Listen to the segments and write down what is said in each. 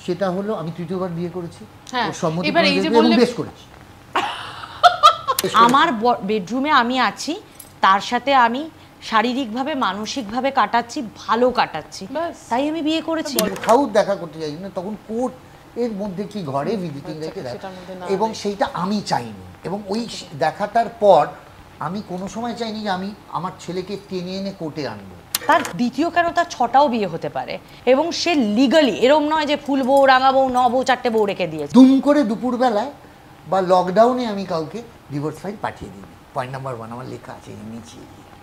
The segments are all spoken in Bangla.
সেটা হলো আমি তৃতীয়বার বিয়ে করেছি, ওর সম্মতি বেশ করেছি। আমার বেডরুমে আমি আছি, তার সাথে আমি শারীরিকভাবে মানসিকভাবে কাটাচ্ছি, ভালো কাটাচ্ছি, তাই আমি বিয়ে করেছি। কোথাও দেখা করতে যাই না, তখন কোর্ট এর মধ্যে কি ঘরে ভিজিটিং রেখে দেয়, এবং সেইটা আমি চাইনি। এবং ওই দেখাটার পর আমি কোনো সময় চাইনি যে আমি আমার ছেলেকে টেনে এনে কোর্টে আনবো। তার দ্বিতীয় কেন তার 6টাও বিয়ে হতে পারে, এবং সে লিগালি, এরম নয় যে ফুল বউ, রাঙা বউ, ন বউ, 4টে বউ রেখে দিয়েছে। দুম করে দুপুরবেলায় বা লকডাউনে আমি কাউকে ডিভোর্স ফাইল পাঠিয়ে দিই। পয়েন্ট নাম্বার 1 আমার লেখা আছে নিচে।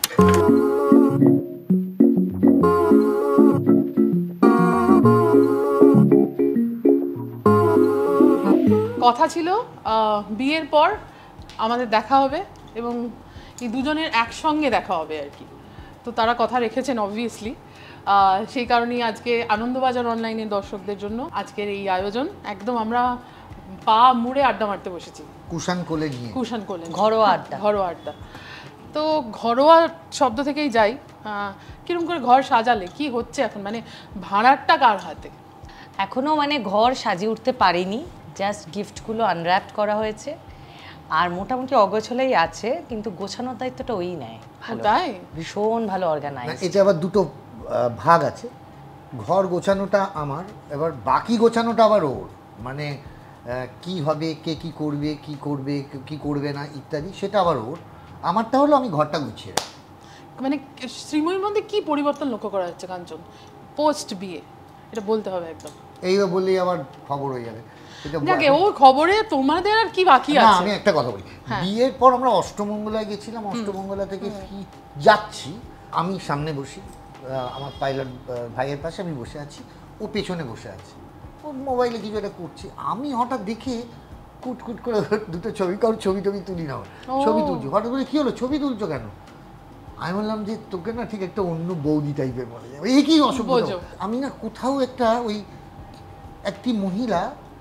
কথা ছিল বিয়ের পর আমাদের দেখা হবে এবং এই দুজনের একসঙ্গে দেখা হবে আর কি। তো তারা কথা রেখেছেন অবভিয়াসলি, সেই কারণেই আজকে আনন্দবাজার অনলাইনের দর্শকদের জন্য আজকের এই আয়োজন। একদম আমরা পা মুড়ে আড্ডা মারতে বসেছি, কুশান কোলে নিয়ে। কুশান কোলে, ঘরোয়া আড্ডা। ঘরোয়া আড্ডা। তো ঘরোয়া শব্দ থেকেই যাই, কিরকম করে ঘর সাজালে, কি হচ্ছে এখন, মানে ভাড়ারটা কার হাতে? এখনো মানে ঘর সাজিয়ে উঠতে পারিনি, জাস্ট গিফটগুলো আনর্যাপ করা হয়েছে, আর মোটামুটি অগোছলেই আছে, কিন্তু গোছানোর দায়িত্বটা ওই নেয়। তাই ভীষণ ভালো অর্গানাইজ। এটা আবার দুটো ভাগ আছে, ঘর গোছানোটা আমার, এবার বাকি গোছানোটা আবার ওর। মানে কি হবে, কে কি করবে, কি করবে না ইত্যাদি, সেটা আবার ওর। আমারটা হলো আমি ঘরটা গুছিয়ে রাখি। মানে শ্রীময়ীর মধ্যে কি পরিবর্তন লক্ষ্য করা যাচ্ছে কাঞ্চন পোস্ট বিয়ে, এটা বলতে হবে একদম। এই বললেই আবার খবর হয়ে যাবে। যাকে ও খবরে তোমাদের আর কি বাকি আছে? আমি একটা কথা বলি, বিয়ের পর আমরা অষ্টমঙ্গলায় গেছিলাম, অষ্টমঙ্গলা থেকে যাচ্ছি, আমি সামনে বসি, আমার পাইলট ভাইয়ের পাশে আমি বসে আছি, ও পেছনে বসে আছে, ও মোবাইলে কিছু একটা করছে। আমি হঠাৎ দেখে কুটকুট করে দুটো ছবি, কারণ ছবি তুলি না, ছবি তুলছি। হঠাৎ করে কি হলো, ছবি তুলছো কেন? আমি বললাম যে তোকে না ঠিক একটা অন্য বৌদি টাইপের মনে যাবে, এই কি অসুবিধা। আমি না কোথাও একটা ওই একটি মহিলা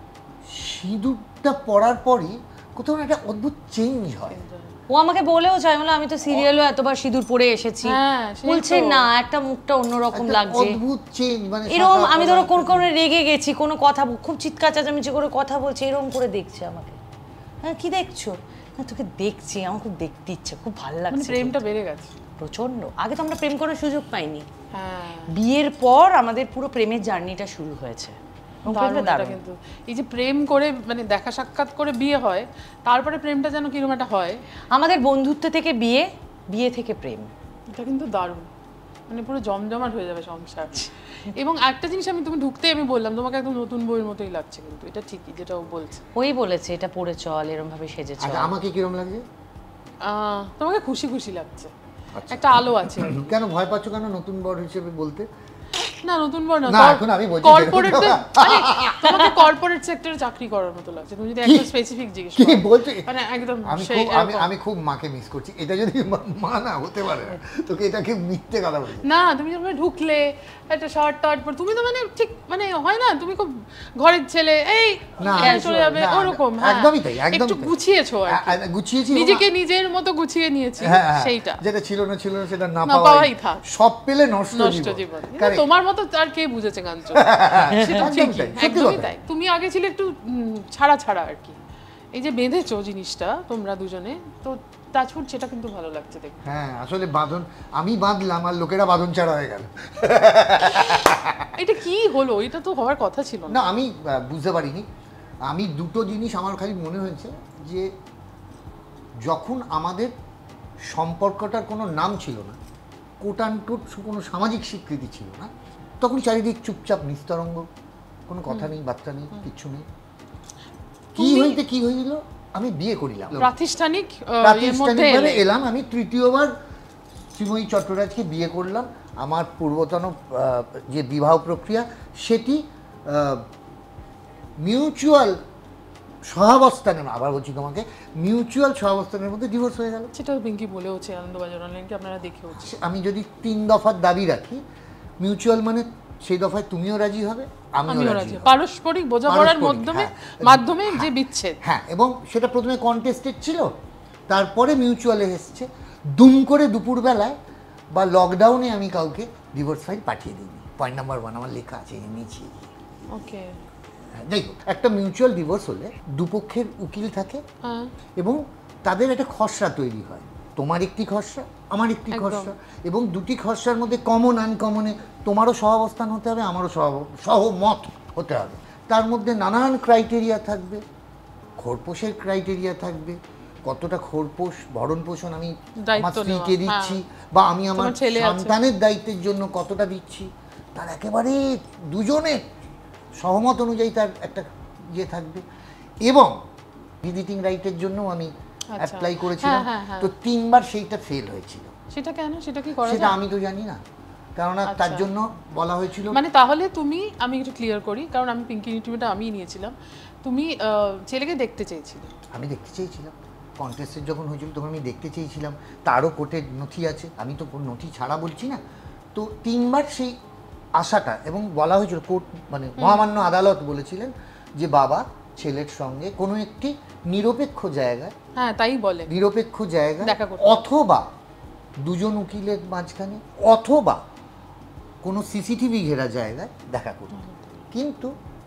সিঁদুরটা পরার পরই কোথাও একটা অদ্ভুত চেঞ্জ হয়। ও আমাকে বলেও চাই, বলে আমি তো সিরিয়ালও এতবার সিঁদুর পরে এসেছি, বলছে না একটা মুখটা অন্যরকম লাগছে, অদ্ভুত চেঞ্জ। মানে এরকম আমি ধরো কোন কোন রেগে গেছি, কোনো কথা খুব চিৎকার চেঁচামেচি করে কথা বলছে, এরকম করে দেখছে আমাকে। হ্যাঁ কি দেখছো? না তোকে দেখছি, আমার খুব দেখতে ইচ্ছে, খুব ভালো লাগছে। প্রেমটা বেড়ে গেছে প্রচন্ড। আগে তো আমরা প্রেম করার সুযোগ পাইনি, বিয়ের পর আমাদের পুরো প্রেমের জার্নিটা শুরু হয়েছে। কিন্তু এই যে প্রেম করে মানে দেখা সাক্ষাৎ করে বিয়ে হয়, তারপরে প্রেমটা যেন কিরকম একটা হয়। আমাদের বন্ধুত্ব থেকে বিয়ে, বিয়ে থেকে প্রেম, এটা কিন্তু দারুণ, মানে পুরো জমজমাট হয়ে যাবে সংসার। এবং একটা জিনিস তুমি ঢুকতে আমি বললাম তোমাকে একদম নতুন বইয়ের মতোই লাগছে, কিন্তু এটা ঠিকই যেটা ও বলছে, ওই বলেছে এটা পরে চল, এরকম ভাবে সেজে চল। আমাকে কিরকম লাগছে? তোমাকে খুশি খুশি লাগছে, একটা আলো আছে। কেন ভয় পাচ্ছ কেন নতুন বর হিসেবে বলতে? না নতুন বর না, এখন আমি বলছি কর্পোরেট, তোমাকে কর্পোরেট সেক্টরে চাকরি করার মতো লাগছে। তুমি যদি একটা স্পেসিফিক জিজ্ঞেস করো, কি বলছো? মানে একদম আমি খুব মাকে মিস করছি। এটা যদি মা না হতে পারে, তোকে এটাকে মিথ্যে কথা বলি না। তুমি যখন ঢুকলে একটা শার্ট টার্ট পর, তুমি তো মানে ঠিক মানে হয় না, তুমি খুব ঘরের ছেলে, এই চলে যাবে ওরকম। একদমই তাই, একদম একটু গুছিয়েছো, গুছিয়েছি, নিজেকে নিজের মতো গুছিয়ে নিয়েছি। সেইটা যেটা ছিল না সেটা না পাওয়াই থাক, সব পেলে নষ্ট জীবন। তোমার মতো আর কে বুঝেছে কাঞ্চন? সেটা ঠিকই, একদমই তাই। তুমি আগে ছিলে একটু ছাড়া ছাড়া আর কি, এই যে বেঁধেছো জিনিসটা তোমরা দুজনে, তো টাচউড সেটা কিন্তু ভালো লাগছে দেখতে। হ্যাঁ আসলে বাঁধন আমি বাঁধলাম আর লোকেরা বাঁধন ছাড়া হয়ে গেল। এটা কি হলো? এটা তো হওয়ার কথা ছিল না, আমি বুঝতে পারিনি। আমি দুটো জিনিস আমার খালি মনে হয়েছে যে যখন আমাদের সম্পর্কটার কোনো নাম ছিল না, কোটানটোট কোনো সামাজিক স্বীকৃতি ছিল না, তখন চারিদিক চুপচাপ নিস্তরঙ্গ, কোনো কথা নেই, বার্তা নেই, কিচ্ছু নেই। কি হয়েছিল, আমি বিয়ে করিলাম, প্রাতিষ্ঠানিক এলাম, আমি তৃতীয়বার শ্রীময়ী চট্টরাজকে বিয়ে করলাম। আমার পূর্বতন যে বিবাহ প্রক্রিয়া সেটি মিউচুয়াল সহাবস্থানের, আবার বলছি তোমাকে, মিউচুয়াল সহাবস্থানের মধ্যে ডিভোর্স হয়ে গেল। সেটাও পিঙ্কি বলেওছে আনন্দবাজার অনলাইনকে, আপনারা দেখে হচ্ছে। আমি যদি 3 দফার দাবি রাখি, মিউচুয়াল মানে সেই দফায় তুমিও রাজি হবে, আমিও রাজি, পারস্পরিক বোঝাপড়ার মাধ্যমে যে বিচ্ছেদ। হ্যাঁ, এবং সেটা প্রথমে কন্টেস্টেড ছিল, তারপরে মিউচুয়ালে এসেছে। দুম করে দুপুরবেলায় বা লকডাউনে আমি কাউকে ডিভোর্স ফাইল পাঠিয়ে দিই। পয়েন্ট নাম্বার 1 আমার লেখা আছে নিচে। ওকে, যাই হোক, একটা মিউচুয়াল ডিভোর্স হলে দুপক্ষের উকিল থাকে হ্যাঁ এবং তাদের একটা খসড়া তৈরি হয়, তোমার একটি খসড়া, আমার একটি একদম। খসড়া, এবং দুটি খসড়ার মধ্যে কমন আনকমনে তোমারও সহাবস্থান হতে হবে, আমারও সহমত হতে হবে। তার মধ্যে নানান ক্রাইটেরিয়া থাকবে, খোরপোশের ক্রাইটেরিয়া থাকবে, কতটা খোরপোশ ভরণ পোষণ আমি আমার দায়িত্ব স্ত্রীকে নেওয়া, দিচ্ছি, হ্যাঁ। বা আমি আমার তোমার ছেলে আছে। সন্তানের দায়িত্বের জন্য কতটা দিচ্ছি, তার একেবারে দুজনের সহমত অনুযায়ী তার একটা ইয়ে থাকবে। এবং ভিজিটিং রাইটের জন্য আমি অ্যাপ্লাই করেছিলাম, হ্যাঁ, হ্যাঁ। তো 3 বার সেইটা ফেল হয়েছিল। সেটা কেন, সেটা কি করা সেটা যায়? আমি তো জানি না, কেননা তার আচ্ছা। জন্য বলা হয়েছিল। মানে তাহলে তুমি, আমি একটু ক্লিয়ার করি, কারণ আমি পিঙ্কি ইন্টারভিউটা আমি নিয়েছিলাম, তুমি ছেলেকে দেখতে চেয়েছিলে? আমি দেখতে চেয়েছিলাম, কন্টেস্টের যখন হয়েছিল তখন আমি দেখতে চেয়েছিলাম, তারও কোর্টের নথি আছে, আমি তো কোনো নথি ছাড়া বলছি না। তো 3 বার সেই আশাটা, এবং বলা হয়েছিল কোর্ট মানে মহামান্য আদালত বলেছিলেন যে বাবা ছেলের সঙ্গে কোনো একটি নিরপেক্ষ জায়গায়, হ্যাঁ তাই বলে, নিরপেক্ষ জায়গায় দেখা করতে। অথবা দুজন উকিলের মাঝখানে অথবা কোনো সিসিটিভি ঘেরা জায়গায় দেখা করতে। কিন্তু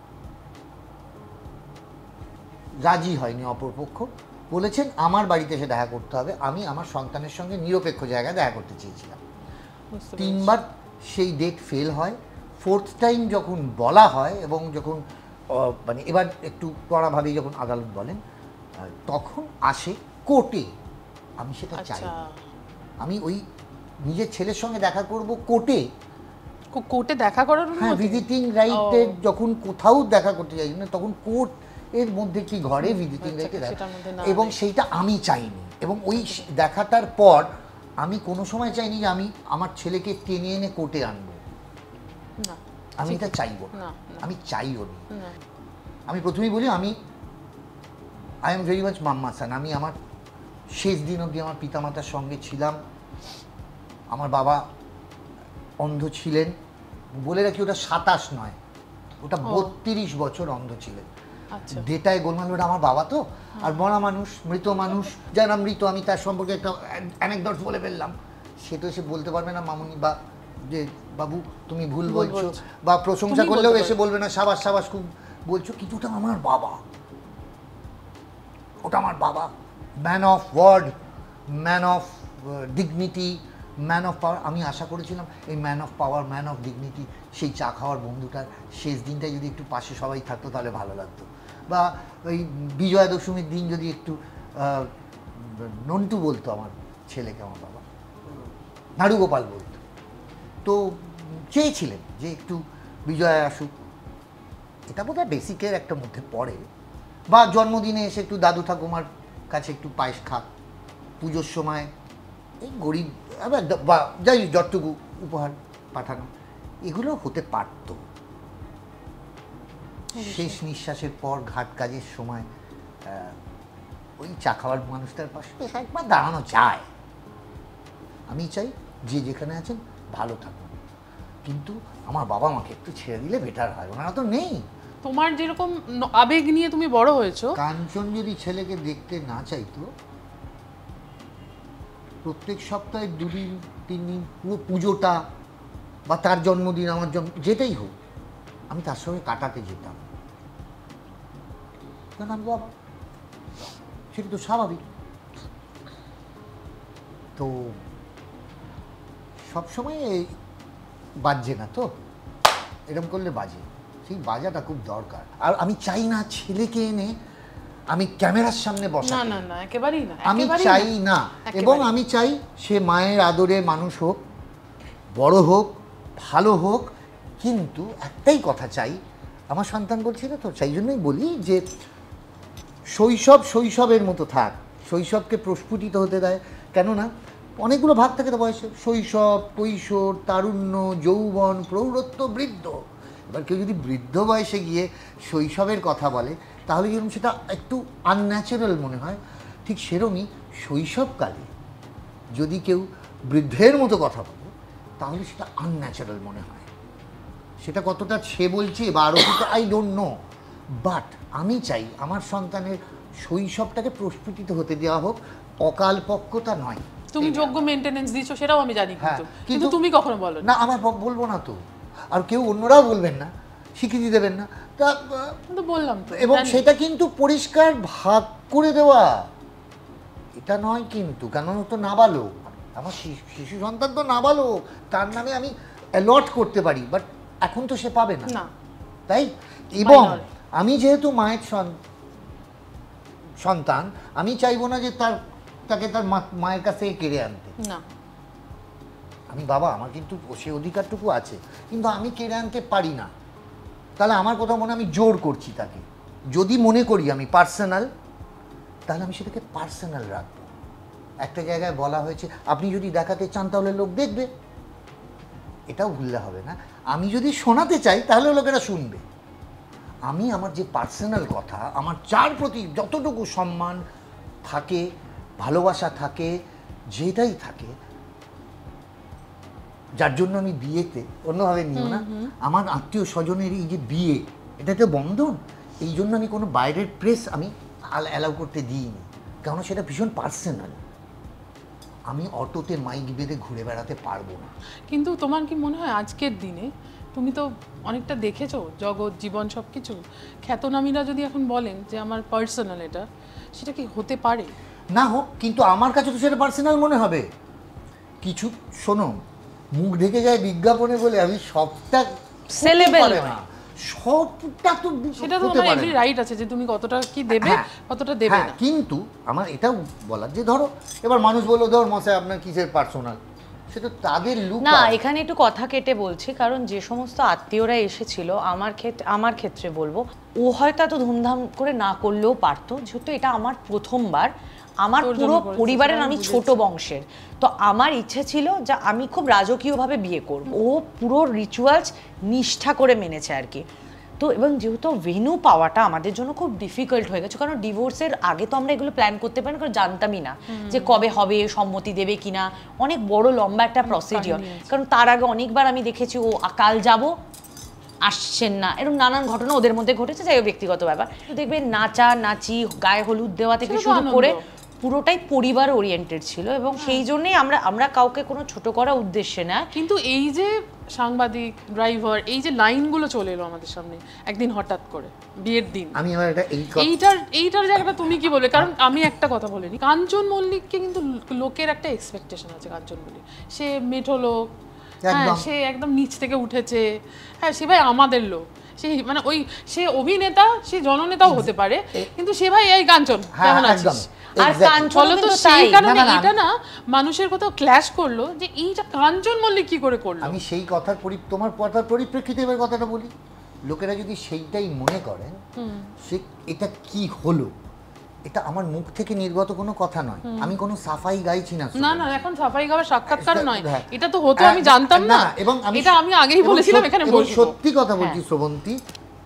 রাজি হয়নি অপরপক্ষ, বলেছেন আমার বাড়িতে এসে দেখা করতে হবে, আমি আমার সন্তানের সঙ্গে নিরপেক্ষ জায়গায় দেখা করতে চেয়েছিলাম। বুঝতে পেরেছি। 3 বার সেই ডেট ফেল হয়। 4th টাইম যখন বলা হয় এবং যখন মানে এবার একটু কড়াভাবে যখন আদালত বলেন, তখন আসে কোর্টে। আমি সেটা চাই, আচ্ছা, আমি ওই নিজের ছেলের সঙ্গে দেখা করব কোর্টে। কোর্টে দেখা করার হ্যাঁ, অনুমতি? ভিজিটিং রাইটের যখন কোথাও দেখা করতে যাই না, তখন কোর্ট এর মধ্যে কি ঘরে ভিজিটিং আচ্ছা, রাইটে সেটার মধ্যে না এবং নেই। সেইটা আমি চাইনি। এবং ওই দেখাটার পর আমি কোনো সময় চাইনি যে আমি আমার ছেলেকে টেনে এনে কোর্টে আনবো, না, আমি এটা চাইবো না, না, না। আমি চাইও নি। না। আমি প্রথমেই বলি, আমি I am very much mamma son. আমি আমার শেষ দিন অবধি আমার পিতামাতার সঙ্গে ছিলাম। আমার বাবা অন্ধ ছিলেন, বলে রাখি ওটা 27 নয়, ওটা 32 বছর অন্ধ ছিলেন। আচ্ছা, ডেটায় গোলমাল, ওটা আমার বাবা তো। আর মরা মানুষ, মৃত মানুষ, যারা মৃত, আমি তার সম্পর্কে একটা অ্যানেকডট বলে ফেললাম, সে তো এসে বলতে পারবে না মামুনি বা যে বাবু তুমি ভুল বলছো, বা প্রশংসা তুমি করলেও বলতে এসে বলবে না সাবাস সাবাস খুব বলছো, কিন্তু ওটা আমার বাবা, ওটা আমার বাবা। Man of word, man of dignity, man of power. আমি আশা করেছিলাম এই man of power, man of dignity, সেই চা খাওয়ার বন্ধুটার শেষ দিনটায় যদি একটু পাশে সবাই থাকতো তাহলে ভালো লাগতো, বা ওই বিজয়া দশমীর দিন যদি একটু নন্টু বলতো আমার ছেলেকে, আমার বাবা নাড়ুগোপাল বলতো। তো চেয়েছিলেন যে একটু বিজয়া আসুক, এটা বোধহয় বেসিকের একটা মধ্যে পড়ে। বা জন্মদিনে এসে একটু দাদু ঠাকুমার কাছে একটু পায়েস খাক, পুজোর সময় এই গরিব বা যাই যতটুকু উপহার পাঠানো, এগুলো হতে পারত। শেষ নিঃশ্বাসের পর ঘাট কাজের সময় ওই চা খাওয়ার মানুষটার পাশে বেশ একবার দাঁড়ানো যায়। আমি চাই যে যেখানে আছেন ভালো থাকুন, কিন্তু আমার বাবা মাকে একটু ছেড়ে দিলে বেটার হয়, ওনারা তো নেই। তোমার যেরকম আবেগ নিয়ে তুমি বড় হয়েছো, কাঞ্চন যদি ছেলেকে দেখতে না চাইতো, প্রত্যেক সপ্তাহে 2-3 দিন পুরো পুজোটা বা তার জন্মদিন, আমার জন্ম, যেটাই হোক, আমি তার সঙ্গে কাটাতে যেতাম, কারণ আমি বাবা, সেটা তো স্বাভাবিক। তো সবসময় বাজছে না তো, এরকম করলে বাজে, সেই বাজাটা খুব দরকার। আর আমি চাই না ছেলেকে এনে আমি ক্যামেরার সামনে বসা, না না না, একেবারেই না, আমি একেবারেই চাই না। একেবারেই। এবং আমি চাই সে মায়ের আদরে মানুষ হোক, বড় হোক, ভালো হোক, কিন্তু একটাই কথা চাই, আমার সন্তান বলছি না তো, সেই জন্যই বলি যে শৈশব শৈশবের মতো থাক, শৈশবকে প্রস্ফুটিত হতে দেয়। কেননা অনেকগুলো ভাগ থাকে তো বয়সে, শৈশব, কৈশোর, তারুণ্য, যৌবন, প্রৌঢ়ত্ব, বৃদ্ধ। এবার কেউ যদি বৃদ্ধ বয়সে গিয়ে শৈশবের কথা বলে, তাহলে যেরকম সেটা একটু আনন্যাচারাল মনে হয়, ঠিক সেরকমই শৈশবকালে যদি কেউ বৃদ্ধের মতো কথা বলে, তাহলে সেটা আনন্যাচারাল মনে হয়। সেটা কতটা সে বলছে বা আরও কিছু, আই ডোন্ট নো, বাট আমি চাই আমার সন্তানের শৈশবটাকে প্রস্ফুটিত হতে দেওয়া হোক, অকালপক্কতা নয়। তুমি যোগ্য মেইনটেনেন্স দিছো সেটাও আমি জানি, হ্যাঁ, কিন্তু তুমি কখনো বলো না, আমার বলবো না তো, আর কেউ অন্যরাও বলবেন না স্বীকৃতি দেবেন না। তা তো বললাম তো, এবং সেটা কিন্তু পরিষ্কার ভাগ করে দেওয়া, এটা নয় কিন্তু, কারণ ও তো নাবালক, আমার শিশু সন্তান তো নাবালক, তার নামে আমি অ্যালট করতে পারি, বাট এখন তো সে পাবে না, তাই। এবং আমি যেহেতু মায়ের সন্তান, আমি চাইবো না যে তাকে তার মায়ের কাছ থেকে কেড়ে আনতে। না, আমি বাবা, আমার কিন্তু সে অধিকারটুকু আছে, কিন্তু আমি কেড়ে আনতে পারি না। তাহলে আমার কথা মনে আমি জোর করছি তাকে। যদি মনে করি আমি পার্সোনাল, তাহলে আমি সেটাকে পার্সোনাল রাখবো। একটা জায়গায় বলা হয়েছে আপনি যদি দেখাতে চান তাহলে লোক দেখবে, এটাও ভুললে হবে না। আমি যদি শোনাতে চাই তাহলে লোকেরা শুনবে। আমি আমার যে পার্সোনাল কথা, আমার যার প্রতি যতটুকু সম্মান থাকে, ভালোবাসা থাকে, যেটাই থাকে, যার জন্য আমি বিয়েতে, অন্যভাবে নিও না, আমার আত্মীয় স্বজনের এই যে বিয়ে, এটা তো বন্ধন, এই জন্য আমি কোনো বাইরের প্রেস আমি অ্যালাউ করতে দিইনি, কারণ সেটা ভীষণ পার্সোনাল। আমি অটোতে মাইক বেঁধে ঘুরে বেড়াতে পারবো না। কিন্তু তোমার কি মনে হয় আজকের দিনে, তুমি তো অনেকটা দেখেছো জগৎ জীবন সব কিছু, খ্যাতনামীরা যদি এখন বলেন যে আমার পার্সোনাল এটা, সেটা কি হতে পারে? না হোক, কিন্তু আমার কাছে তো সেটা পার্সোনাল মনে হবে। কিছু শোনো, মুখ ঢেকে যায় বিজ্ঞাপনে বলে আমি সবটা সেলেবেল না, সবটা তো সেটা তো তোমার এভরি রাইট আছে যে তুমি কতটা কি দেবে, কতটা দেবে না। কিন্তু আমার এটাও বলার যে ধরো এবার মানুষ বললো ধর মশাই আপনার কিসের পার্সোনাল, সেটা তাদের লুক না। এখানে একটু কথা কেটে বলছি, কারণ যে সমস্ত আত্মীয়রা এসেছিল, আমার ক্ষেত্রে বলবো, ও হয়তো এত ধুমধাম করে না করলেও পারতো, যেহেতু এটা আমার প্রথমবার, আমার পুরো পরিবারের, আমি ছোট বংশের, তো আমার ইচ্ছে ছিল যে আমি খুব রাজকীয়ভাবে বিয়ে করব। ও পুরো রিচুয়ালস নিষ্ঠা করে মেনেছে আর কি। তো এবং যেহেতু ভেন্যু পাওয়াটা আমাদের জন্য খুব ডিফিকাল্ট হয়ে গেছে, কারণ ডিভোর্সের আগে তো আমরা এগুলো প্ল্যান করতে পারি না, কারণ জানতামই না যে কবে হবে, সম্মতি দেবে কিনা, অনেক বড় লম্বা একটা প্রসিডিওর। কারণ তার আগে অনেকবার আমি দেখেছি ও কাল যাব আসছেন না, এরকম নানান ঘটনা ওদের মধ্যে ঘটেছে, যাই হোক ব্যক্তিগত ব্যাপার। দেখবে নাচা নাচি, গায়ে হলুদ দেওয়া থেকে শুরু করে পুরোটাই পরিবার ওরিয়েন্টেড ছিল, এবং সেই জন্যই আমরা কাউকে কোনো ছোট করার উদ্দেশ্যে না। কিন্তু এই যে সাংবাদিক, ড্রাইভার, এই যে লাইনগুলো চলে এলো আমাদের সামনে একদিন হঠাৎ করে বিয়ের দিন, আমি আমার এটা এইটার জায়গাটা তুমি কি বলবে? কারণ আমি একটা কথা বলিনি, কাঞ্চন মল্লিককে কিন্তু লোকের একটা এক্সপেকটেশন আছে। কাঞ্চন মল্লিক সে মেঠো লোক, হ্যাঁ, সে একদম নিচ থেকে উঠেছে, হ্যাঁ, সে ভাই আমাদের লোক, সে মানে ওই সে অভিনেতা, সে জননেতাও হতে পারে, কিন্তু সে ভাই এই কাঞ্চন কেমন আছিস, আর কাঞ্চন তো সেই কারণে এটা না মানুষের কোথাও ক্ল্যাশ করলো যে এইটা কাঞ্চন মল্লিক কি করে করলো। আমি সেই কথার তোমার কথার পরিপ্রেক্ষিতে এবার কথাটা বলি, লোকেরা যদি সেইটাই মনে করেন সে এটা কি হলো, এটা আমার মুখ থেকে নির্গত কোনো কথা নয়, আমি কোনো সাফাই গাইছি না। না না, এখন সাফাই গাওয়ার সাক্ষাৎকার নয়, এটা তো হতো আমি জানতাম না, এবং এটা আমি আগেই বলেছিলাম এখানে বলবো। সত্যি কথা বলছি শ্রবন্তী,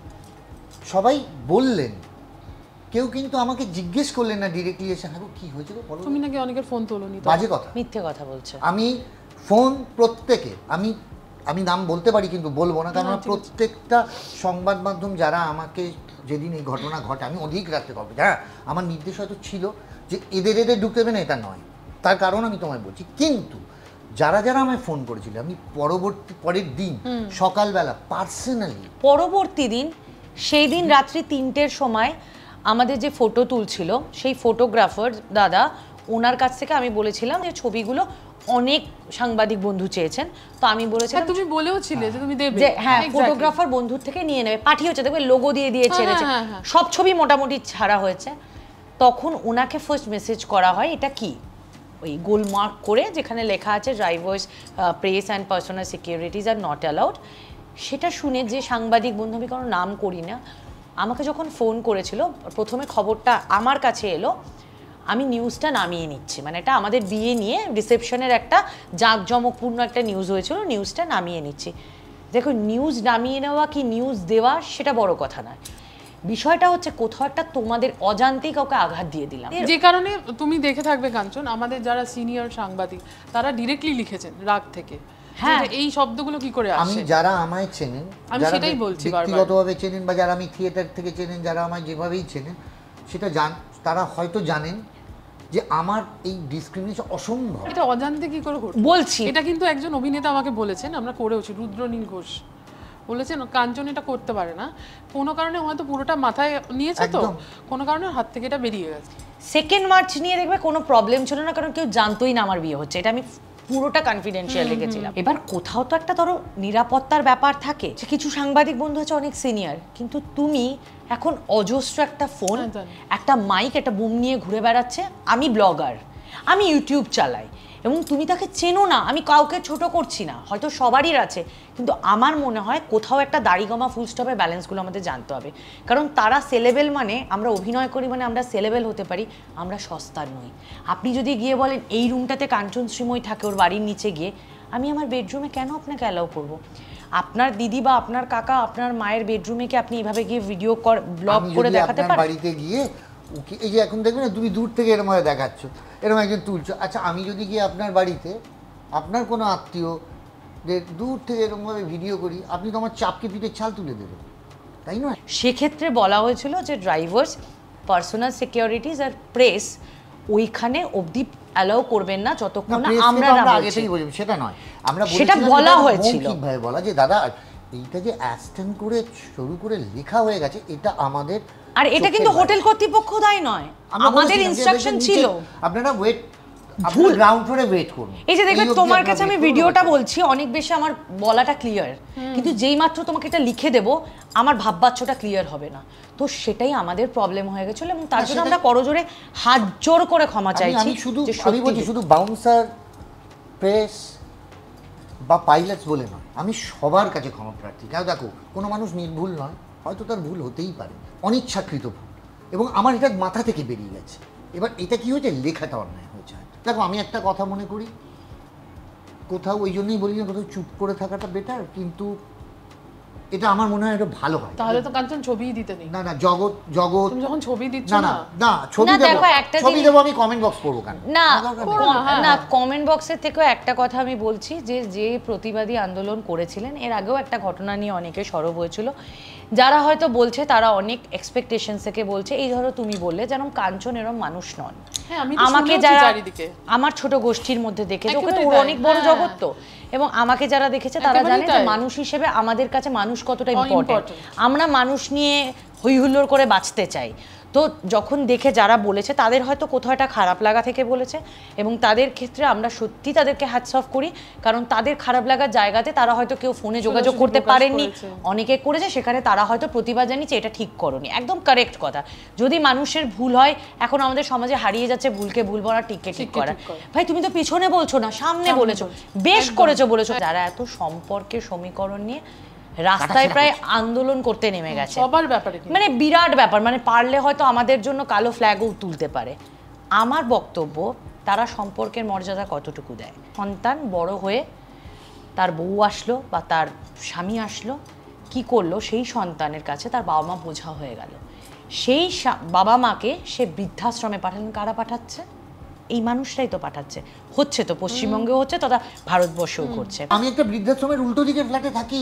সবাই বললেন, কেউ কিন্তু আমাকে জিজ্ঞেস করলেন না ডিরেক্টলি এসে, হ্যাঁ কি হয়েছিল বলো। তুমি নাকি অনেকের ফোন তোলনি, বাজে কথা, মিথ্যে কথা বলছো। আমি ফোন প্রত্যেকে, আমি নাম বলতে পারি কিন্তু বলবো না, কারণ প্রত্যেকটা সংবাদ মাধ্যম যারা আমাকে যেদিন এই ঘটনা ঘটে, আমি অধিক রাখতে পারবো, হ্যাঁ আমার নির্দেশ হয়তো ছিল যে এদের ঢুকতে দেবে না, এটা নয়, তার কারণ আমি তোমায় বলছি। কিন্তু যারা যারা আমায় ফোন করেছিল, আমি পরের দিন সকালবেলা পার্সোনালি, পরবর্তী দিন সেই দিন রাত্রি 3টের সময় আমাদের যে ফটো তুলছিল সেই ফটোগ্রাফার দাদা, ওনার কাছ থেকে আমি বলেছিলাম যে ছবিগুলো অনেক সাংবাদিক বন্ধু চেয়েছেন, তো আমি বলেছিলাম, তুমি বলেও ছিলে যে তুমি দেবে, যে হ্যাঁ ফটোগ্রাফার বন্ধুর থেকে নিয়ে নেবে, পাঠিয়েছে, দেখবে লোগো দিয়ে ছেড়েছে, সব ছবি মোটামুটি ছাড়া হয়েছে। তখন ওনাকে ফার্স্ট মেসেজ করা হয়, এটা কি ওই গোল মার্ক করে যেখানে লেখা আছে drivers, press and personal securities are not allowed. সেটা শুনে যে সাংবাদিক বন্ধু, আমি কোনো নাম করি না, আমাকে যখন ফোন করেছিল, প্রথমে খবরটা আমার কাছে এলো, আমি নিউজটা নামিয়ে নিচ্ছি, মানে এটা আমাদের বিয়ে নিয়ে রিসেপশনের একটা জাঁকজমকপূর্ণ একটা নিউজ হয়েছিল, নিউজটা নামিয়ে নিচ্ছি। দেখো, নিউজ নামিয়ে নেওয়া কি নিউজ দেওয়া সেটা বড় কথা নয়, বিষয়টা হচ্ছে কোথাও একটা তোমাদের অজান্তেই কাউকে আঘাত দিয়ে দিলাম। যে কারণে তুমি দেখে থাকবে কাঞ্চন, আমাদের যারা সিনিয়র সাংবাদিক তারা ডিরেক্টলি লিখেছেন রাগ থেকে, হ্যাঁ এই শব্দগুলো কি করে আসে। আমি যারা আমায় চেনেন, আমি সেটাই বলছি, ব্যক্তিগতভাবে চেনেন বা যারা আমি থিয়েটার থেকে চেনেন, যারা আমায় যেভাবেই চেনেন, সেটা তারা হয়তো জানেন যে আমার এই ডিসক্রিমিনেশন অসম্ভব। এটা অজান্তে কি করে বলছি, এটা কিন্তু একজন অভিনেতা আমাকে বলেছেন, আমরা করেওছি, রুদ্রনীল ঘোষ, বলেছেন কাঞ্চন এটা করতে পারে না, কোনো কারণে হয়তো পুরোটা মাথায় নিয়েছে, তো কোনো কারণে হাত থেকে এটা বেরিয়ে গেছে। 2nd মার্চ নিয়ে দেখবে কোনো প্রবলেম ছিল না, কারণ কেউ জানতোই না আমার বিয়ে হচ্ছে, এটা আমি পুরোটা কনফিডেন্সিয়াল রেখেছিলাম। এবার কোথাও তো একটা ধরো নিরাপত্তার ব্যাপার থাকে, যে কিছু সাংবাদিক বন্ধু আছে অনেক সিনিয়র, কিন্তু তুমি এখন অজস্র একটা ফোন, একটা মাইক, একটা বুম নিয়ে ঘুরে বেড়াচ্ছে, আমি ব্লগার, আমি ইউটিউব চালাই, এবং তুমি তাকে চেনো না। আমি কাউকে ছোট করছি না, হয়তো সবারই আছে, কিন্তু আমার মনে হয় কোথাও একটা দাড়িগমা ফুল স্টপের ব্যালেন্সগুলো আমাদের জানতে হবে। কারণ তারা সেলেবেল, মানে আমরা অভিনয় করি মানে আমরা সেলেবেল হতে পারি, আমরা সস্তার নই। আপনি যদি গিয়ে বলেন এই রুমটাতে কাঞ্চন শ্রীময়ী থাকে ওর বাড়ির নিচে গিয়ে, আমি আমার বেডরুমে কেন আপনাকে অ্যালাউ করব? আপনার দিদি বা আপনার কাকা আপনার মায়ের বেডরুমে কি আপনি এইভাবে গিয়ে ভিডিও ব্লগ করে দেখাতে পারেন? বাড়িতে গিয়ে ওকে এই যে এখন দেখবেন না, তুমি দূর থেকে এরকম ভাবে দেখাচ্ছ, এরকম একজন তুলছো, আচ্ছা আমি যদি গিয়ে আপনার বাড়িতে আপনার কোনো আত্মীয় দূর থেকে এরকমভাবে ভিডিও করি, আপনি তো আমার চাপকে পিঠে ছাল তুলে দেবেন, তাই নয়? সেক্ষেত্রে বলা হয়েছিল যে ড্রাইভার্স, পার্সোনাল সিকিউরিটিজ আর প্রেস ওইখানে অবধি অ্যালাউ করবেন না যতক্ষণ না আমরা না আগে থেকেই বলছি, সেটা নয়, আমরা সেটা বলা হয়েছিল ঠিকভাবে বলা যে দাদা এইটা যে অ্যাসটেন্ড করে শুরু করে লেখা হয়ে গেছে, এটা আমাদের, আর এটা কিন্তু হোটেল কর্তৃপক্ষ দায় নয়, আমাদের ইনস্ট্রাকশন ছিল আপনারা ওয়েট, আপনারা গ্রাউন্ড ফ্লোরে ওয়েট করুন। এই যে দেখবে তোমার কাছে আমি ভিডিওটা বলছি অনেক বেশি আমার বলাটা ক্লিয়ার, কিন্তু যেই মাত্র তোমাকে এটা লিখে দেব আমার ভাববাচ্চটা ক্লিয়ার হবে না, তো সেটাই আমাদের প্রবলেম হয়ে গেছিল, এবং তার জন্য আমরা করজোরে হাত জোর করে ক্ষমা চাইছি। আমি বলছি শুধু বাউন্সার, প্রেস বা পাইলটস বলে নয়, আমি সবার কাছে ক্ষমা প্রার্থী। কেন দেখো, কোনো মানুষ নির্ভুল নয়, হয়তো তার ভুল হতেই পারে, অনিচ্ছাকৃত ভুল, এবং আমার এটা মাথা থেকে বেরিয়ে গেছে। এবার এটা কি হয়েছে, লেখাটা অন্যায় হয়েছে। দেখো আমি একটা কথা মনে করি, কোথাও ওই জন্যই বলি না, কোথাও চুপ করে থাকাটা বেটার, কিন্তু এটা আমার মনে হয় এটা ভালো হয়। তাহলে তো কাঞ্চন ছবিই দিতে নেই। না জগৎ তুমি যখন ছবি দিচ্ছ না না ছবি দেবো, আমি কমেন্ট বক্স পড়বো কেন? না কমেন্ট বক্সের থেকেও একটা কথা আমি বলছি, যে প্রতিবাদী আন্দোলন করেছিলেন এর আগেও একটা ঘটনা নিয়ে অনেকে সরব হয়েছিল, যারা হয়তো বলছে তারা অনেক এক্সপেকটেশন থেকে বলছে, এই ধরো তুমি বললে যেন কাঞ্চন এরকম মানুষ নন। আমাকে যারা আমার ছোট গোষ্ঠীর মধ্যে দেখেছে, ওকে তো অনেক বড় জগৎ তো, এবং আমাকে যারা দেখেছে তারা জানে যে মানুষ হিসেবে আমাদের কাছে মানুষ কতটা ইম্পর্টেন্ট, আমরা মানুষ নিয়ে হই হুল্লোড় করে বাঁচতে চাই। তো যখন দেখে যারা বলেছে তাদের হয়তো কোথাও একটা খারাপ লাগা থেকে বলেছে, এবং তাদের ক্ষেত্রে আমরা সত্যি তাদেরকে হ্যাটস অফ করি, কারণ তাদের খারাপ লাগার জায়গাতে তারা হয়তো কেউ ফোনে যোগাযোগ করতে পারেননি, অনেকে করেছে, সেখানে তারা হয়তো প্রতিবাদ জানিয়েছে এটা ঠিক করনি, একদম কারেক্ট কথা। যদি মানুষের ভুল হয়, এখন আমাদের সমাজে হারিয়ে যাচ্ছে ভুলকে ভুল বলা, ঠিককে ঠিক করা। ভাই তুমি তো পিছনে বলছো না, সামনে বলেছো, বেশ করেছো বলেছো। যারা এত সম্পর্কের সমীকরণ নিয়ে রাস্তায় প্রায় আন্দোলন করতে নেমে গেছে, সবার ব্যাপারে মানে বিরাট ব্যাপার, মানে পারলে হয়তো আমাদের জন্য কালো ফ্ল্যাগও তুলতে পারে। আমার বক্তব্য, তারা সম্পর্কের মর্যাদা কতটুকু দেয়। সন্তান বড় হয়ে তার বউ আসলো বা তার স্বামী আসলো, কি করলো, সেই সন্তানের কাছে তার বাবা মা বোঝা হয়ে গেল, সেই বাবা মাকে সে বৃদ্ধাশ্রমে পাঠালেন। কারা পাঠাচ্ছে? এই মানুষটাই তো পাঠাচ্ছে, হচ্ছে তো পশ্চিমবঙ্গেও হচ্ছে, তথা ভারতবর্ষেও করছে। আমি একটা বৃদ্ধাশ্রমের উল্টো দিকের ফ্ল্যাটে থাকি,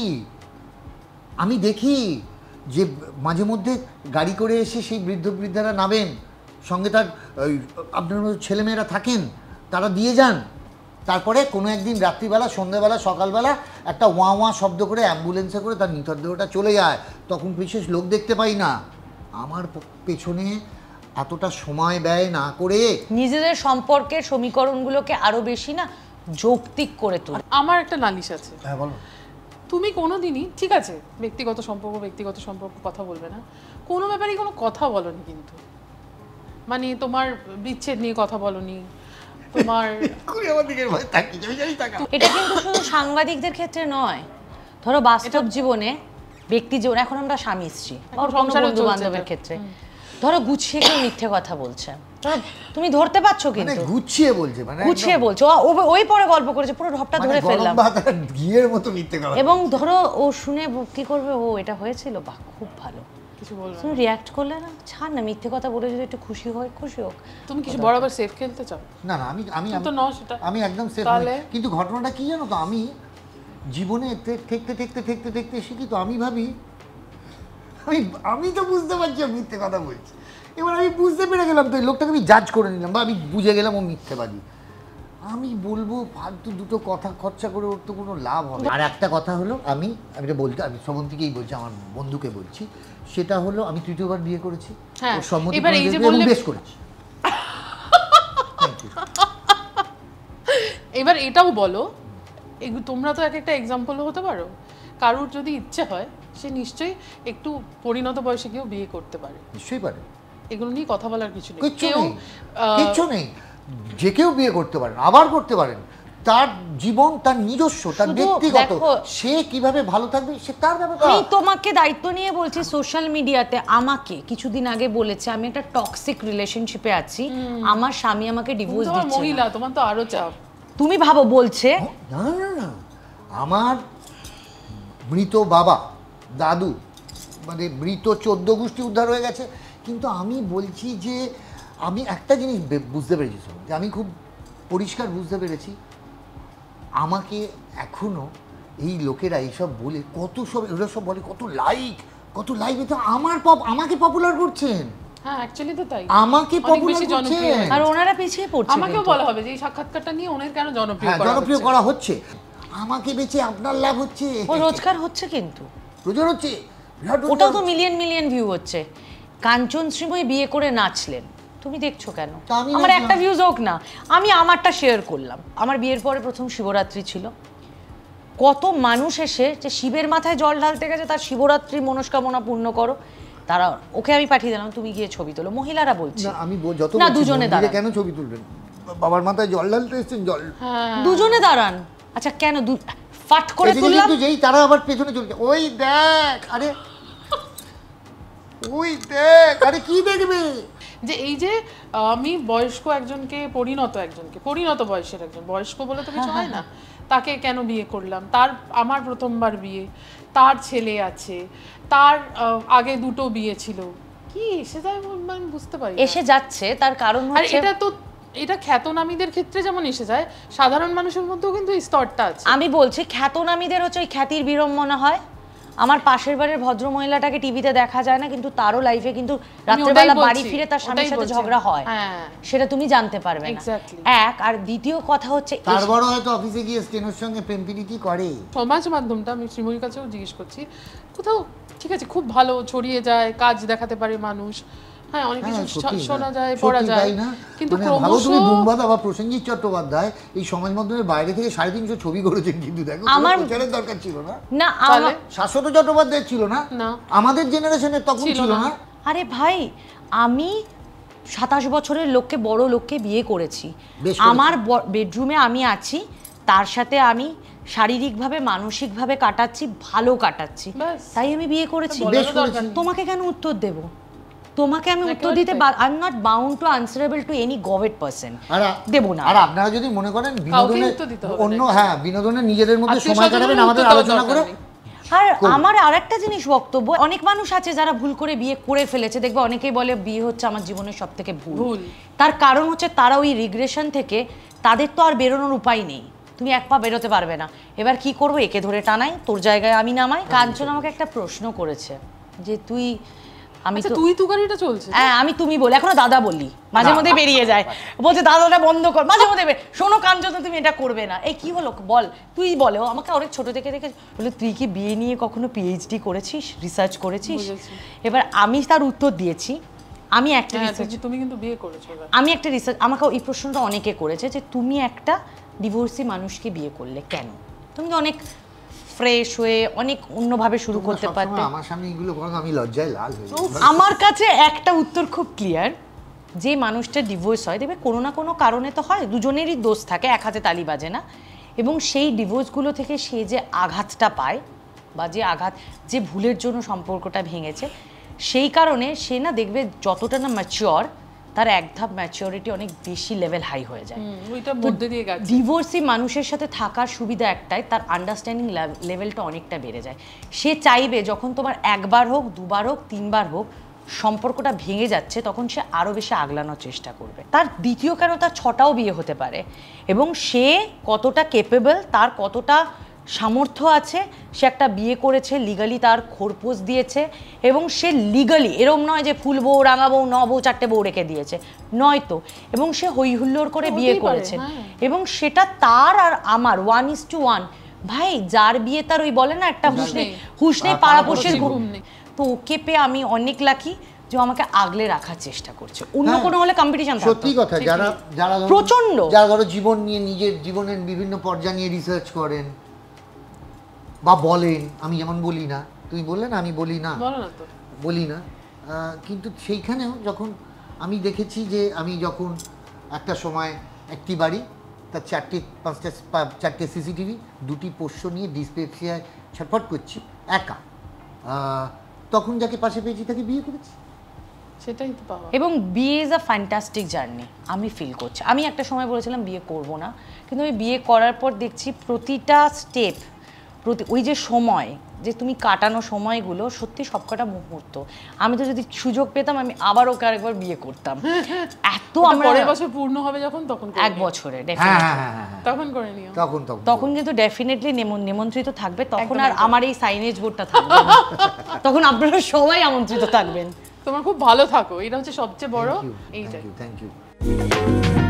আমি দেখি যে মাঝে মধ্যে গাড়ি করে এসে সেই বৃদ্ধারা নামেন, সঙ্গে তার আপনার ছেলেমেয়েরা থাকেন, তারা দিয়ে যান, তারপরে কোনো একদিন রাত্রিবেলা, সন্ধ্যেবেলা, সকালবেলা একটা ওয়া ওয়া শব্দ করে অ্যাম্বুলেন্সে করে তার মৃতদেহটা চলে যায়, তখন বিশেষ লোক দেখতে পাই না। আমার পেছনে এতটা সময় ব্যয় না করে নিজেদের সম্পর্কের সমীকরণগুলোকে আরো বেশি না যৌক্তিক করে তোলে। আমার একটা নালিশ আছে। হ্যাঁ বলো। তুমি কোনোদিনই, ঠিক আছে ব্যক্তিগত সম্পর্ক কথা বলবে না, কোনো ব্যাপারেই কোনো কথা বলনি, কিন্তু মানে তোমার বিচ্ছেদ নিয়ে কথা বলনি, তোমার এটা কিন্তু শুধু সাংবাদিকদের ক্ষেত্রে নয়, ধরো বাস্তব জীবনে, ব্যক্তি জীবনে, এখন আমরা স্বামী স্ত্রী, বন্ধু বান্ধবের ক্ষেত্রে ধরো গুছিয়ে কেউ মিথ্যে কথা বলছে, তুমি ধরতে পারছো, কিন্তু গুছিয়ে বলছে, মানে গুছিয়ে বলছো, ওই পরে গল্প করেছে, পুরো ঢপটা ধরে ফেললাম, ঘিয়ের মতো মিথ্যে কথা, এবং ধরো ও শুনে কি করবে, ও এটা হয়েছিল, বাহ খুব ভালো, কিছু বলবে, তুমি রিঅ্যাক্ট করলে না, ছাড় না, মিথ্যে কথা বলে যদি একটু খুশি হয়, খুশি হোক। তুমি কিছু বরাবর সেফ খেলতে চাও? না না, আমি একদম সেফ, কিন্তু ঘটনাটা কি জানো তো, আমি জীবনে দেখতে শিখি তো, আমি ভাবি আমি তো বুঝতে পারছি মিথ্যে কথা বলছি, এবার আমি বুঝতে পেরে গেলাম, তো লোকটাকে আমি জাজ করে নিলাম, বা আমি বুঝে গেলাম ও মিথ্যেবাদী। আমি বলবো ফালতু দুটো কথা খরচা করে ওর তো কোনো লাভ হবে। আর একটা কথা হলো, আমি শ্রবন্তীকেই বলছি, আমার বন্ধুকে বলছি, সেটা হলো আমি তৃতীয়বার বিয়ে করেছি, ওর সম্মতি বেশ করেছি। এবার এটাও বলো, তোমরা তো একটা এক্সাম্পল হতে পারো, কারুর যদি ইচ্ছে হয় সে নিশ্চয়ই একটু পরিণত বয়সে কেউ বিয়ে করতে পারে, নিশ্চয়ই পারে, এগুলো নিয়ে কথা বলার কিছু নেই, কিচ্ছু নেই, যে কেউ বিয়ে করতে পারেন, আবার করতে পারেন, তার জীবন, তার নিজস্ব, তার ব্যক্তিগত, সে কিভাবে ভালো থাকবে সে তার ব্যাপার। আমি তোমাকে দায়িত্ব নিয়ে বলছি, সোশ্যাল মিডিয়াতে আমাকে কিছুদিন আগে বলেছে আমি একটা টক্সিক রিলেশনশিপে আছি, আমার স্বামী আমাকে ডিভোর্স দিচ্ছে। মহিলা, তোমার তো আরো চাপ। তুমি ভাবো, বলছে না না না, আমার মৃত বাবা দাদু মানে মৃত 14 গোষ্ঠী উদ্ধার হয়ে গেছে, কিন্তু আমি বলছি যে আমি একটা জিনিস বুঝতে পেরেছি, যে আমি খুব পরিষ্কার বুঝতে পেরেছি, আমাকে এখনো এই লোকেরা এইসব বলে কত সব, এরা সব বলে কত লাইক এটা আমাকে পপুলার করছেন। হ্যাঁ অ্যাকচুয়ালি তো তাই, আমাকে পপুলার করছেন, আর ওনারা পিছিয়ে পড়ছে। আমাকেও বলা হবে যে এই সাক্ষাৎকারটা নিয়ে ওনার কেন জনপ্রিয় করা হচ্ছে, আমাকে বেঁচে আপনার লাভ হচ্ছে, ও রোজগার হচ্ছে, কিন্তু রোজগার হচ্ছে, ওটাও তো মিলিয়ন ভিউ হচ্ছে। কাঞ্চন শ্রীময়ী বিয়ে করে নাচলেন, তুমি দেখছো কেন? আমার একটা ভিউজ হোক না, আমি আমারটা শেয়ার করলাম। আমার বিয়ের পরে প্রথম শিবরাত্রি ছিল, কত মানুষ এসে যে শিবের মাথায় জল ঢালতে গেছে, তার শিবরাত্রি মনস্কামনা পূর্ণ করো, তারা ওকে আমি পাঠিয়ে দিলাম, তুমি গিয়ে ছবি তোলো। মহিলারা বলছে আমি যত না, দুজনে দাঁড়ান, কেন ছবি তুলবেন, বাবার মাথায় জল ঢালতে এসেছেন, জল দুজনে দাঁড়ান। আচ্ছা কেন ফাট করে তুললাম, যেই তারা আবার পেছনে চলছে, ওই দেখ, আরে কি দেখবে, যে এই যে আমি বয়স্ক একজনকে পরিণত বয়সের একজন, বয়স্ক বলে তো কিছু হয় না, তাকে কেন বিয়ে করলাম, তার আমার প্রথমবার বিয়ে, তার ছেলে আছে, তার আগে দুটো বিয়ে ছিল, কি এসে যায় আমি বুঝতে পারি, এসে যাচ্ছে তার কারণ হচ্ছে, এটা খ্যাতনামীদের ক্ষেত্রে যেমন এসে যায়, সাধারণ মানুষের মধ্যেও কিন্তু এই স্তরটা আছে। আমি বলছি খ্যাতনামীদের হচ্ছে ওই খ্যাতির বিড়ম্বনা হয়। আমার পাশের বাড়ির ভদ্র মহিলাটাকে টিভিতে দেখা যায় না, কিন্তু তারও লাইফে কিন্তু রাত্রেবেলা বাড়ি ফিরে তার স্বামীর সাথে ঝগড়া হয়, সেটা তুমি জানতে পারবে না। এক আর দ্বিতীয় কথা হচ্ছে, তার বড় হয়তো অফিসে গিয়ে স্টেনোর সঙ্গে প্রেম প্রীতি করে। সমাজ মাধ্যমটা আমি শ্রীময়ীর কাছেও জিজ্ঞেস করছি, কোথাও ঠিক আছে খুব ভালো ছড়িয়ে যায়, কাজ দেখাতে পারে মানুষ, হ্যাঁ অনেক কিছু শোনা যায়, পড়া যায়, কিন্তু ক্রমশ তুমি বুম্বাদা বা প্রসেনজিৎ চট্টোপাধ্যায় এই সমাজ মাধ্যমের বাইরে থেকে 350 ছবি করেছেন, কিন্তু দেখো আমার প্রচারের দরকার ছিল না, না শাশ্বত চট্টোপাধ্যায় ছিল না, আমাদের জেনারেশনের তখন ছিল না। আরে ভাই, আমি 27 বছরের লোককে, বড় লোককে বিয়ে করেছি, আমার বেডরুমে আমি আছি, তার সাথে আমি শারীরিকভাবে মানসিকভাবে কাটাচ্ছি, ভালো কাটাচ্ছি, তাই আমি বিয়ে করেছি। তোমাকে কেন উত্তর দেব? তোমাকে আমি উত্তর দিতে, I am not bound to answerable to any government person, দেব না। আর আপনারা যদি মনে করেন বিনোদনের অন্য, বিনোদনের নিজেদের মধ্যে সময় কাটাবেন, আমাদের আলোচনা করে। আর আমার আরেকটা জিনিস বক্তব্য, অনেক মানুষ আছে যারা ভুল করে বিয়ে করে ফেলেছে, দেখবে অনেকেই বলে বিয়ে হচ্ছে আমার জীবনের সবথেকে ভুল, তার কারণ হচ্ছে তারা ওই রিগ্রেশন থেকে, তাদের তো আর বেরোনোর উপায় নেই, তুমি এক পা বেরোতে পারবে না, এবার কি করবো, একে ধরে টানাই, তোর জায়গায় আমি নামাই। কাঞ্চন আমাকে একটা প্রশ্ন করেছে যে তুই, আমি তো তুই তুকারিটা চলছে, হ্যাঁ আমি তুমি বলি, এখনো দাদা বলি, মাঝে মধ্যে বেরিয়ে যায়, বলছে দাদাটা বন্ধ কর, মাঝে মধ্যে শোনো কাঞ্চন তুমি এটা করবে না, এই কি হলো বল, তুই বলে, ও আমাকে অনেক ছোট থেকে দেখে বলে তুই কি বিয়ে নিয়ে কখনো পিএইচডি করেছিস, রিসার্চ করেছিস? এবার আমি তার উত্তর দিয়েছি, আমি একটা রিসার্চ, তুমি কিন্তু বিয়ে করেছো, আমি একটা রিসার্চ, আমাকে এই প্রশ্নটা অনেকে করেছে যে তুমি একটা ডিভোর্সি মানুষকে বিয়ে করলে কেন, তুমি অনেক ফ্রেশ হয়ে অনেক অন্যভাবে শুরু করতে পারতে। আমার সামনে এগুলো বলো, আমি লজ্জায় লাল হয়ে যাই। আমার কাছে একটা উত্তর খুব ক্লিয়ার, যে মানুষটা ডিভোর্স হয়, দেখবে কোনো না কোনো কারণে তো হয়, দুজনেরই দোষ থাকে, এক হাতে তালি বাজে না, এবং সেই ডিভোর্সগুলো থেকে সে যে আঘাতটা পায়, বা যে আঘাত, যে ভুলের জন্য সম্পর্কটা ভেঙেছে, সেই কারণে সে না দেখবে যতটা না ম্যাচিওর, তার এক ধাপ ম্যাচিওরিটি অনেক বেশি লেভেল হাই হয়ে যায়। ডিভোর্সি মানুষের সাথে থাকার সুবিধা একটাই, তার আন্ডারস্ট্যান্ডিং লেভেলটা অনেকটা বেড়ে যায়। সে চাইবে যখন তোমার একবার হোক, দুবার হোক, তিনবার হোক সম্পর্কটা ভেঙে যাচ্ছে, তখন সে আরও বেশি আগলানোর চেষ্টা করবে। তার দ্বিতীয় কেন তার 6টাও বিয়ে হতে পারে, এবং সে কতটা কেপেবল, তার কতটা সামর্থ্য আছে, সে একটা বিয়ে করেছে, লিগালি তার খোরপোশ দিয়েছে, এবং সে লিগালি, এরম নয় যে ফুল বউ, রাঙা বউ, 9 বউ 4টে বউ রেখে দিয়েছে, নয় তো, এবং সে হই হুল্লোড় করে বিয়ে করেছে, এবং সেটা তার আর আমার 1:1। ভাই যার বিয়ে তার ওই বলে না একটা হুশ নেই পাড়াপড়শির ঘুম নেই, তো ওকে পেয়ে আমি অনেক লাকি যে আমাকে আগলে রাখার চেষ্টা করছে। অন্য কোনো হলে কম্পিটিশন থাকতো। সত্যি কথা, যারা প্রচন্ড, যারা ধরো জীবন নিয়ে, নিজের জীবনের বিভিন্ন পর্যায়ে নিয়ে রিসার্চ করেন বা বলেন, আমি যেমন বলি না, তুমি বললে না আমি বলি না, বলি না, কিন্তু সেইখানেও যখন আমি দেখেছি যে আমি যখন একটা সময় একটি বাড়ি, তার 4টে সিসিটিভি, 2টি পোষ্য নিয়ে ডিসপেপসিয়ায় ছটফট করছি একা, তখন যাকে পাশে পেয়েছি তাকে বিয়ে করেছি, সেটাই তো পাওয়া। এবং বিয়ে ইজ আ ফ্যান্টাস্টিক জার্নি আমি ফিল করছি। আমি একটা সময় বলেছিলাম বিয়ে করব না, কিন্তু আমি বিয়ে করার পর দেখছি প্রতিটা স্টেপ, ওই যে সময়, যে তুমি কাটানো সময়গুলো সত্যি সবকটা মুহূর্ত, আমি তো যদি সুযোগ পেতাম আমি আবার ওকে আরেকবার বিয়ে করতাম। এত আমরা পরের বছর পূর্ণ হবে যখন, তখন 1 বছরে ডেফিনেটলি তখন করে নিও, তখন কিন্তু ডেফিনেটলি নিমন্ত্রিত থাকবে, তখন আর আমার এই সাইনেজ বোর্ডটা থাকবে না, তখন আপনারা সবাই আমন্ত্রিত থাকবেন। তোমার খুব ভালো থাকো, এটা হচ্ছে সবচেয়ে বড় এইটাই। Thank you.